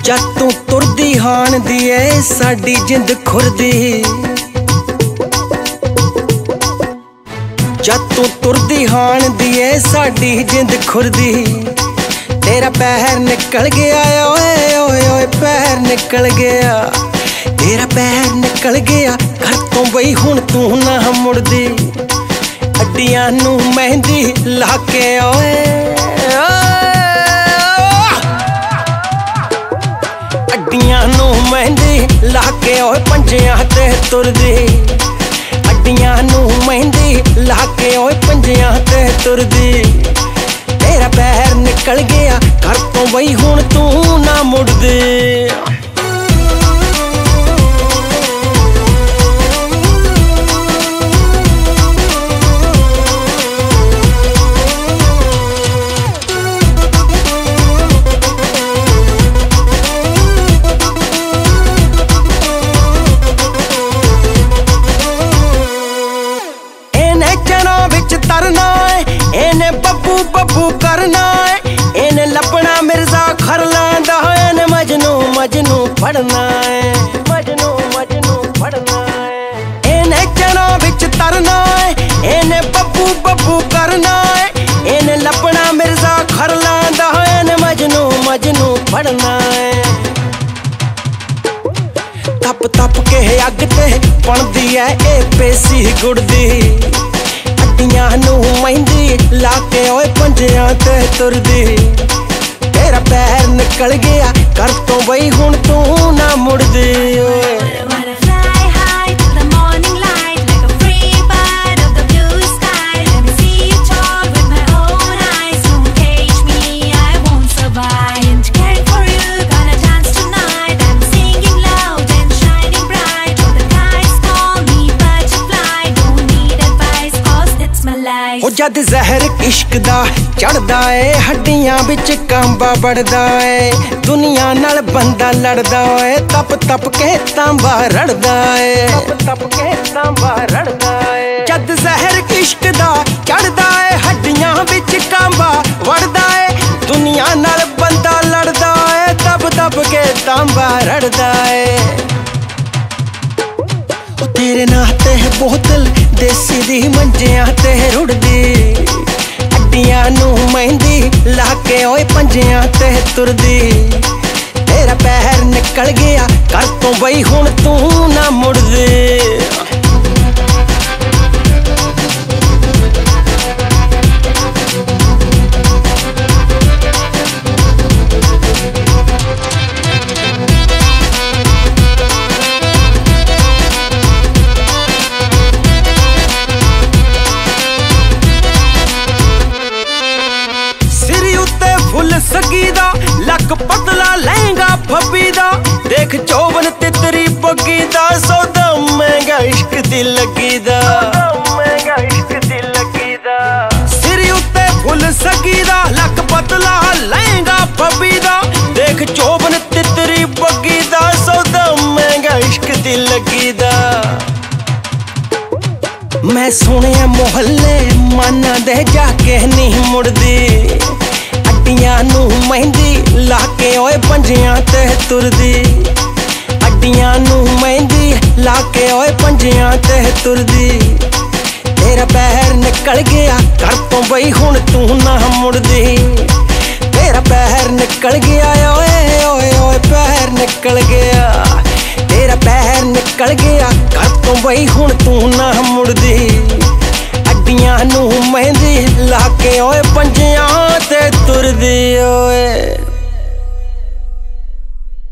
जद तू तुरदी हान दी ऐ साडी जिंद खुरदी, जद तू तुरदी हान दी ऐ साडी जिंद खुरदी। तेरा पैर निकल गया ओए ओए ओए पैर निकल गया, तेरा पैर निकल गया घर तो बई हुण तू ना मुड़दी। अड्डियां नू मेहंदी ला के ओए अड्डियां नू मेहंदी ला के ओए पंजियां ते तुरदी। अड्डियां नू मेहंदी ला के ओए पंजियां ते तुरदी। तेरा पैर निकल गया घर तो बई हुण तू ना मुड़दी। तरना है इन्हें बब्बू बब्बू करना है, इन्हें लपना मिर्जा खरलांदा है, इन्हें मजनू मजनू पढ़ना है, मजनू मजनू पढ़ना है। इन्हें चना बिच तरना है इन्हें बब्बू बब्बू करना है, इन्हें लपना मिर्जा खरलांदा है, इन्हें मजनू मजनू पढ़ना है। तप तप के अग ते पणदी है ए पेसी गुड़दी। अड्डियां नू मेहंदी ला के ओए पंजियां ते तुरदी। तेरा पैर निकल गया घर तो बई हुण तू ना मुड़दी। जद जहर इश्क दा चढ़दा है हड्डियां बिच कांबा बढ़दा है। दुनिया नाल बंदा लड़दा है तप तप के तांबा रड़दा है, तप तप के तांबा रड़दा है। जद जहर इश्क दा चढ़दा है हड्डियां बिच कांबा बढ़दा है। दुनिया नाल बंदा लड़दा है तप तप के तांबा रड़दा है। तेरे नाते बोतल देसी दी मंजियां ते रुड़दी। अड्डियां नू मेहंदी ला के ओए पंजियां ते तुरदी। तेरा पैर निकल गया घर तो बई हुण तू ना मुड़दी। सगी दा लक पतला लहंगा फब्बी दा, देख चौवन तितरी बग्गी दा, सौदा महंगा इश्क दी लगी दा, महंगा इश्क दी लगी दा। सिर उत्ते फुल सगी दा लक पतला लहंगा फब्बी दा, देख चौवन तितरी बग्गी दा, सौदा महंगा इश्क दी लगी दा। मैं सुने मोहल्ले माना दे जाके नहीं मुड़दी। अड्डियां नू मेहंदी ला के ओए पंजियां ते तुरदी। अड्डियां नू मेहंदी ला के ओए पंजियां ते तुरदी। तेरा पैर निकल गया घर तो बई हुण तू ना मुड़दी। तेरा पैर निकल गया ओए ओए ओए पैर निकल गया। तेरा पैर निकल गया घर तो बई हुण तू ना मुड़दी। अड्डियां नू मेहंदी ला के ओए पंजियां ते तुरदी ओए।